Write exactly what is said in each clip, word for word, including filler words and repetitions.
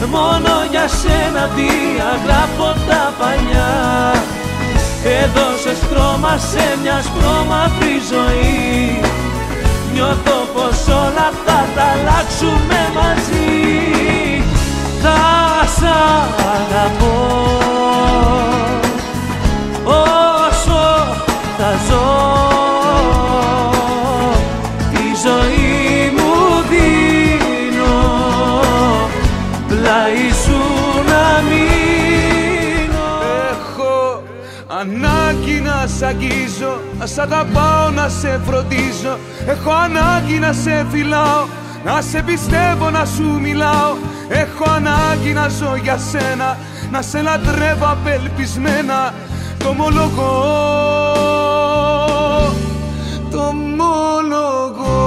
μόνο για σένα διαγράφω τα παλιά. Έδωσες χρώμα σε μια σπρώμαυρη ζωή. Νιώθω πως όλα θα τα αλλάξουμε μαζί. Θα σ' αγαπώ όσο θα ζω. Τη ζωή μου δίνω, πλάι σου να μείνω. Έχω ανάγκη να σ' αγγίζω, να σ' αγαπάω, να σε φροντίζω. Έχω ανάγκη να σε φιλάω, να σε πιστεύω, να σου μιλάω. Έχω ανάγκη να ζω για σένα, να σε λατρεύω απελπισμένα. Το ομολογώ, το ομολογώ.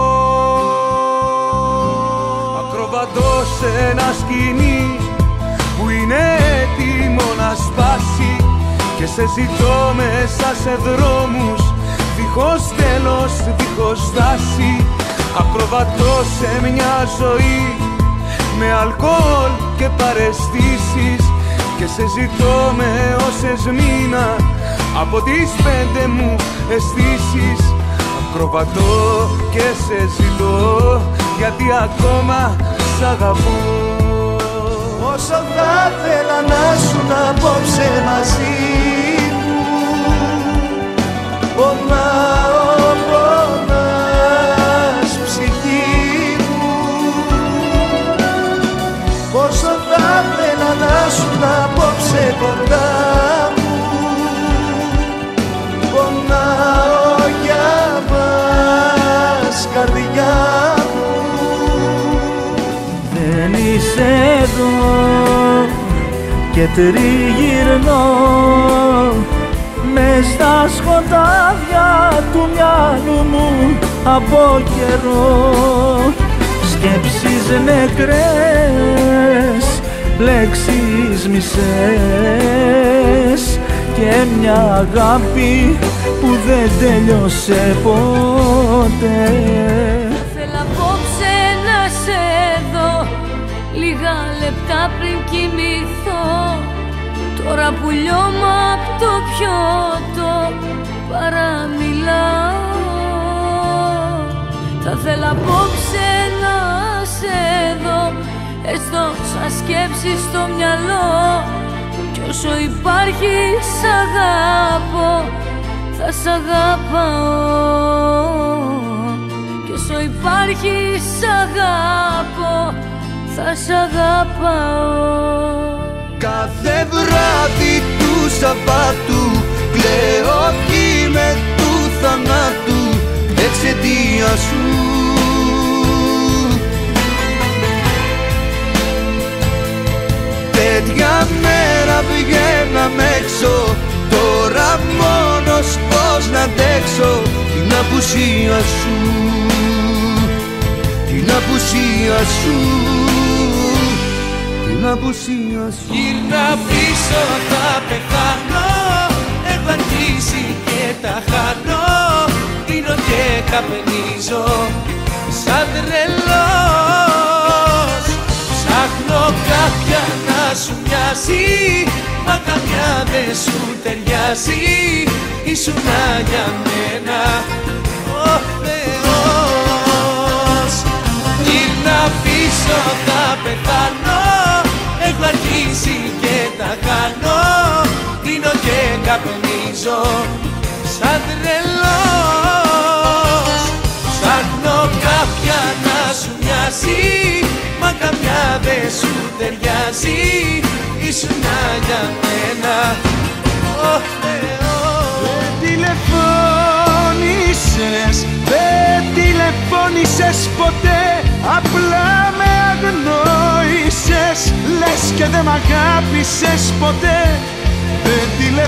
Ακροβατώ σε ένα σκηνή που είναι έτοιμο να σπάσει. Και σε ζητώ μέσα σε δρόμους δίχως τέλος, δίχως στάση. Ακροβατώ σε μια ζωή με αλκοόλ και παραισθήσεις. Και σε ζητώ με όσες μήνα από τις πέντε μου αισθήσεις. Ακροβατώ και σε ζητώ γιατί ακόμα σ' αγαπώ. Όσο θα θέλα να σου απόψε μαζί μου, πονάω, πονάς ψυχή μου. Όσο θα θέλα να σου απόψε κοντά μου, πονάω για μας καρδιά μου. Δεν είσαι εδώ και τριγυρνώ μες στα σκοτάδια του μυαλού μου από καιρό. Σκέψεις νεκρές, λέξεις μισές και μια αγάπη που δεν τέλειωσε ποτέ. Θέλω απόψε να σε δω λίγα λεπτά πριν κοιμηθώ. Τώρα που λιώμα απ' το πιότο παραμιλάω. Θα θέλω απόψε να σε δω, έστω σαν σκέψη στο μυαλό. Κι όσο υπάρχει σ' αγάπω, θα σ' αγαπάω. Κι όσο υπάρχει σ' αγάπω, θα σ' αγαπάω. Κάθε βράδυ του Σαββάτου κλαίω με του θανάτου εξαιτίας σου. Τέτοια μέρα βγαίναμε έξω, τώρα μόνος πώς να αντέξω την απουσία σου, την απουσία σου, την απουσία σου. Γύρνα πίσω θα πεθάνω, έχω αρχίσει και τα χάνω. Πίνω και καπνίζω σαν τρελός. Ψάχνω κάποια να σου μοιάζει, μα καμιά δεν σου ταιριάζει. Ήσουνα για μένα ο Θεός. Γύρνα πίσω θα πεθάνω, έχω αρχίσει και τα χάνω. Πίνω και καπνίζω σαν τρελός. Ψάχνω κάποια να σου μοιάζει, μα καμιά δεν σου ταιριάζει. Ήσουνα για μένα ο Θεός. Δεν τηλεφώνησες, δεν τηλεφώνησες ποτέ, απλά με αγνόησες, λες και δεν μ' αγάπησες ποτέ. Δεν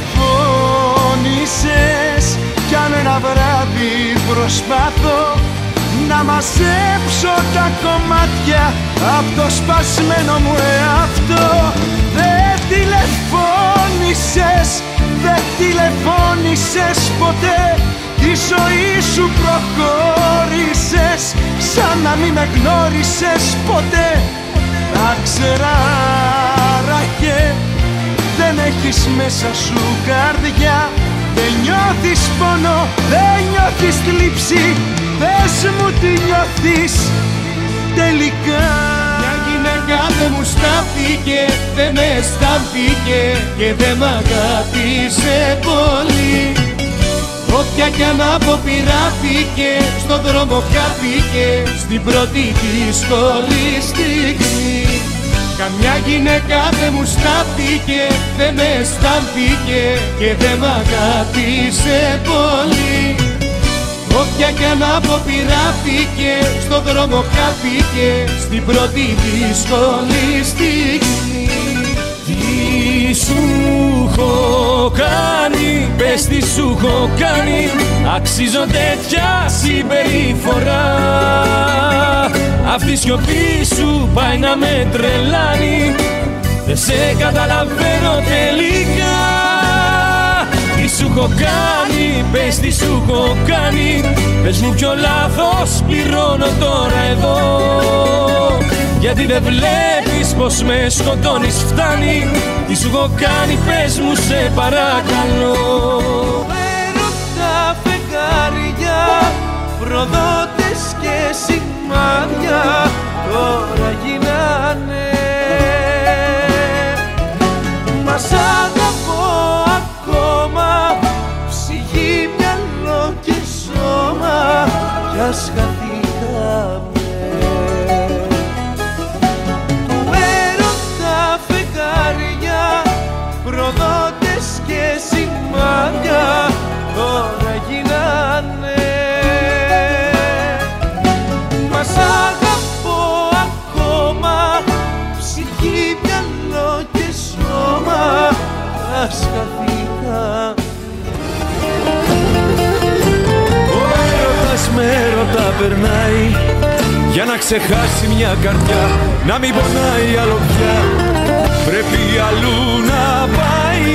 τηλεφώνησες κι αν ένα βράδυ προσπάθω να μαζέψω τα κομμάτια απ' το σπασμένο μου εαυτό. Δεν τηλεφώνησες, δεν τηλεφώνησες ποτέ, τη ζωή σου προχώρησες σαν να μην με γνώρισες ποτέ. Άξερα ραχέ, δεν έχεις μέσα σου καρδιά. Δεν νιώθεις πόνο, δεν νιώθεις θλίψη. Πες μου τι νιώθεις τελικά. Μια γυναίκα δεν μου στάθηκε, δεν με αισθάνθηκε και δεν μ' αγάπησε πολύ. Όποια κι αν αποπειράθηκε, στον δρόμο χάθηκε στην πρώτη δύσκολη στιγμή. Καμιά γυναίκα δεν μου στάθηκε, δεν με αισθάνθηκε και δεν μ' αγάπησε πολύ. Όποια κι αν αποπειράθηκε, στον δρόμο χάθηκε στην πρώτη δύσκολη στιγμή. Τι σου έχω κάνει, πες τι σου έχω κάνει, αξίζω τέτοια συμπεριφορά. Αυτή η σιωπή σου πάει να με τρελάνει, δεν σε καταλαβαίνω τελικά. Τι σου έχω κάνει, πες τι σου έχω κάνει, πες μου ποιο λάθος πληρώνω τώρα εδώ. Γιατί δεν βλέπεις πως με σκοτώνεις, φτάνει. Τι σου έχω κάνει, πες μου σε παρακαλώ. Έρωτα φεγγάρια, προδότες και σημάδια τώρα γίνανε. Μας αγαπώ ακόμα, ψυχή, μυαλό και σώμα, κι ας χαθήκαμε. Προδότες και σημάδια τώρα γίνανε. Μας αγαπώ ακόμα, ψυχή, μυαλό και σώμα, ας χαθήκα. Ο έρωτας με έρωτα περνάει, για να ξεχάσει μια καρδιά, να μην πονάει άλλο πια, πρέπει αλλού να πάει.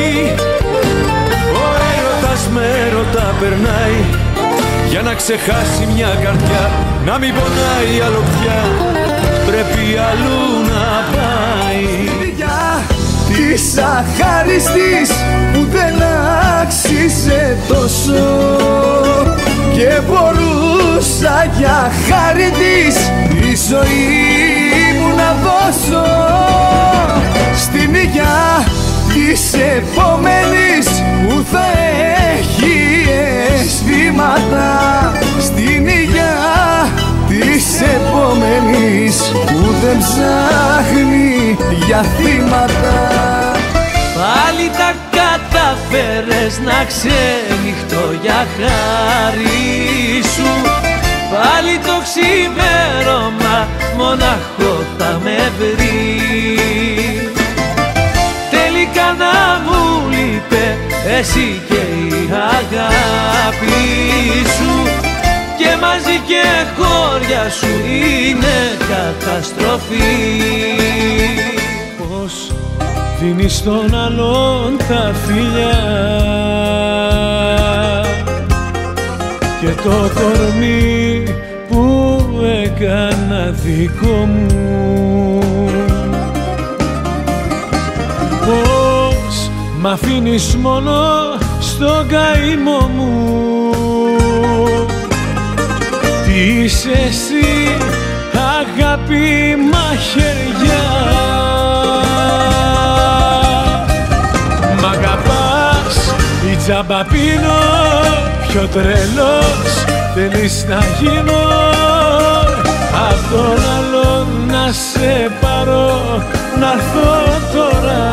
Ο έρωτας με έρωτα περνάει, για να ξεχάσει μια καρδιά, να μην πονάει άλλο πια, πρέπει αλλού να πάει. Για της αχάριστης που δεν άξιζε τόσο, και μπορούσα για χάρη της τη ζωή μου να δώσω. Στην υγειά της επόμενης που θα έχει αισθήματα, στην υγειά της επόμενης που δεν ψάχνει για θύματα. Πάλι τα καταφέρες να ξενυχτώ για χάρη σου, πάλι το ξημέρωμα μοναχό θα με βρει. Τελικά να μου λείπε εσύ και η αγάπη σου, και μαζί και χώρια σου είναι καταστροφή. Πώς δίνεις τον άλλον τα φιλιά και το κορμί που έκανα δικό μου. Πώς μ' αφήνεις μόνο στον καημό μου. Τι είσαι εσύ αγάπη μαχαιριά, μ' αγαπάς ή τζάμπα πίνω, πιο τρελός θέλεις να γίνω, απ' τον άλλον να σε πάρω, να'ρθω τώρα.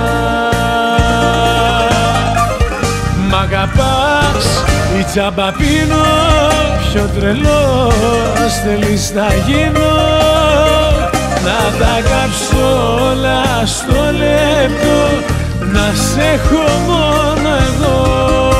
Μ' αγαπάς ή τζάμπα πίνω, πιο τρελός θέλεις να γίνω, να τα κάψω όλα στο λεπτό, να σε έχω μόνο εγώ.